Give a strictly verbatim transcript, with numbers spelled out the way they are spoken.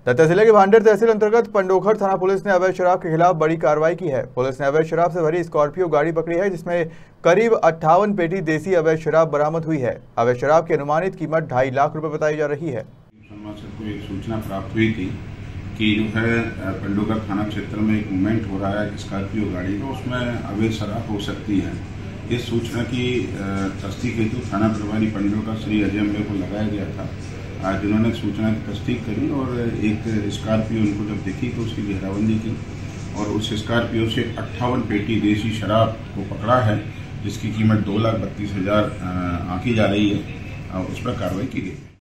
दतिया जिले के भांडेर तहसील अंतर्गत पंडोखर थाना पुलिस ने अवैध शराब के खिलाफ बड़ी कार्रवाई की है। पुलिस ने अवैध शराब से भरी स्कॉर्पियो गाड़ी पकड़ी है, जिसमें करीब अट्ठावन पेटी देसी अवैध शराब बरामद हुई है। अवैध शराब की अनुमानित कीमत ढाई लाख रुपए बताई जा रही है। को एक सूचना प्राप्त हुई थी कि जो है पंडोखर थाना क्षेत्र में एक मूवमेंट हो रहा है स्कॉर्पियो गाड़ी का, उसमें अवैध शराब हो सकती है। इस सूचना की तस्दीक हेतु थाना प्रभारी पंडोखर श्री अजय अम्बे को लगाया गया था, जिन्होंने सूचना की तस्दीक करी और एक स्कॉर्पियो उनको जब देखी तो उसकी घेराबंदी की और उस स्कॉर्पियो से अट्ठावन पेटी देसी शराब को पकड़ा है, जिसकी कीमत दो लाख बत्तीस हजार आंकी जा रही है और उस पर कार्रवाई की गई।